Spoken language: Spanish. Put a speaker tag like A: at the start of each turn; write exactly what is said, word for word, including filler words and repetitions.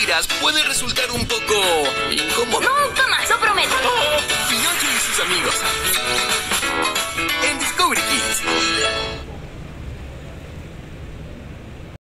A: mentiras puede resultar un poco incómodo.
B: Nunca más, lo prometo.
A: Pinocho y sus amigos.